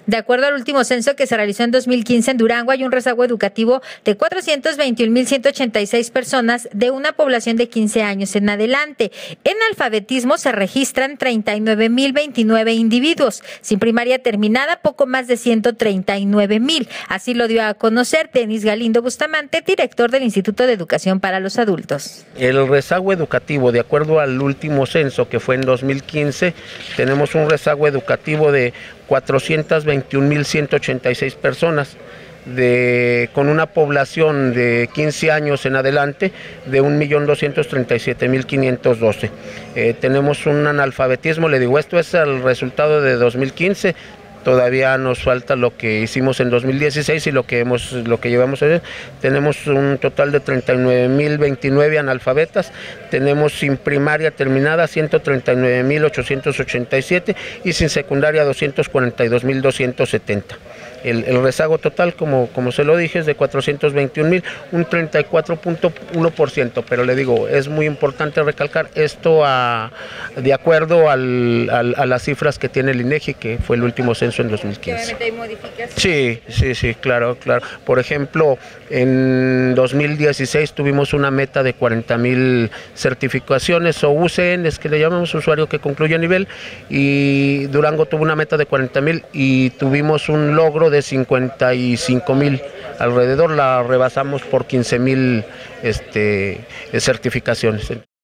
De acuerdo al último censo que se realizó en 2015 en Durango, hay un rezago educativo de 421.186 personas de una población de 15 años en adelante. En alfabetismo se registran 39.029 individuos. Sin primaria terminada, poco más de 139.000. Así lo dio a conocer Denis Galindo Bustamante, director del Instituto de Educación para los Adultos. El rezago educativo, de acuerdo al último censo que fue en 2015, tenemos un rezago educativo de 421.186 personas, con una población de 15 años en adelante de 1.237.512. Tenemos un analfabetismo, le digo, esto es el resultado de 2015. Todavía nos falta lo que hicimos en 2016 y lo que llevamos hoy. Tenemos un total de 39.029 analfabetas. Tenemos sin primaria terminada 139.887 y sin secundaria 242.270. El rezago total, como se lo dije, es de 421.000, un 34.1%, pero le digo, es muy importante recalcar esto de acuerdo a las cifras que tiene el INEGI, que fue el último censo en 2015. ¿Hay modificaciones? Sí, claro. Por ejemplo, en 2016 tuvimos una meta de 40.000 certificaciones o UCNs, que le llamamos usuario que concluye nivel, y Durango tuvo una meta de 40.000 y tuvimos un logro de 55.000 alrededor, la rebasamos por 15.000 certificaciones.